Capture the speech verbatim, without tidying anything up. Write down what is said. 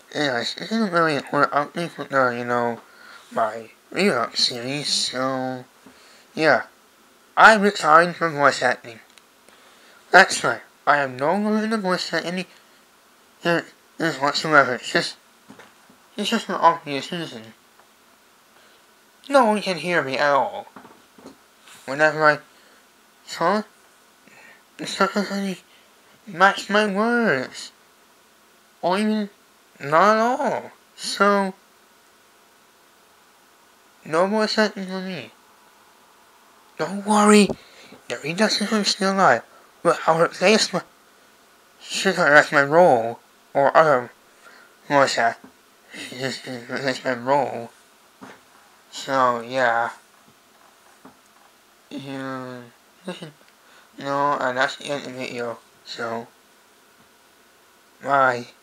Anyways, this isn't really important update for the, you know, my Redubs series, so, yeah. I resigned from voice acting. That's right, I am no longer in the voice acting here whatsoever. It's just, it's just an obvious reason. No one can hear me at all. Whenever I talk, it's not really match my words. Or even not at all. So, no voice acting for me. Don't worry, the Redubs is still alive, but I'll replace my, should I replace my role, or other voice act, just replace my role. So, yeah. Yeah, no, and that's the end of the video, so, bye.